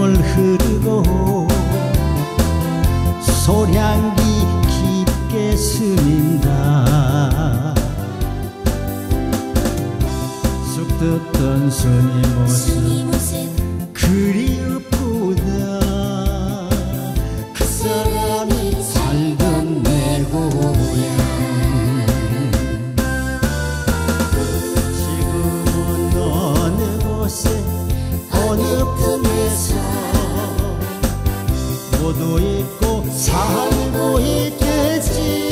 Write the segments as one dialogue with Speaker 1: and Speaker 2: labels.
Speaker 1: 세월 흐르고 소량기 깊게 스민다. 쑥 듣던 순이 모습 그리우다. 그 사람이 살던 내 고향 지금은 어느 곳에 어느 품에서 모두 있고 살고 있겠지.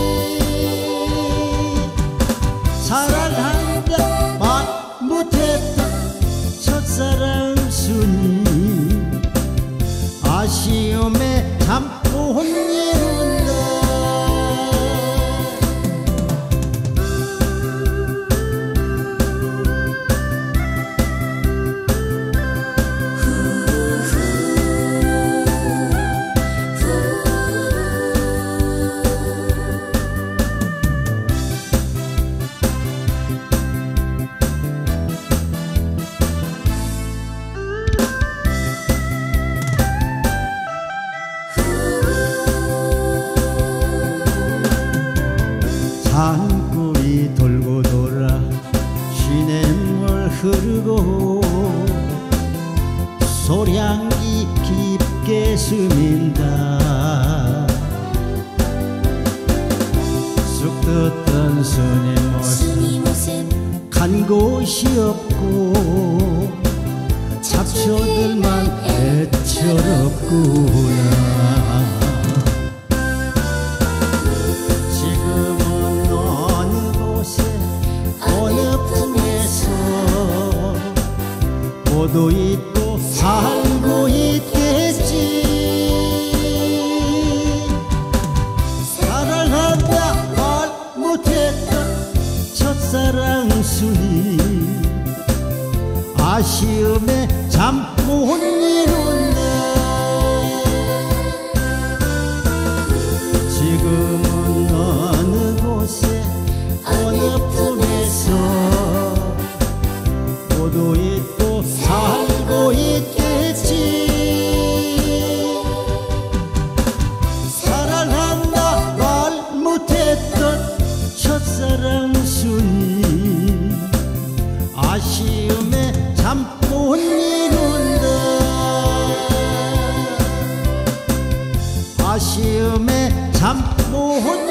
Speaker 1: 사랑한다 말 못했던 첫사랑 순이 아쉬움에 잠도 못 이룬다. 산골이 돌고 돌아 시냇물 흐르고 소량기 깊게 스민다. 쑥 듣던 순이 모습 간 곳이 없고 잡초들만 애처롭구나. 모두 있고 살고 있겠지. 사랑한다 말 못했던 첫사랑 순이 아쉬움에 잠 못 이룬다. 지금은 어느 곳에 어느 품에서 모두 있고 살고 있겠지. 사랑한다 말 못했던 첫사랑 순이 아쉬움에 잠 못 이룬다. 아쉬움에 잠 못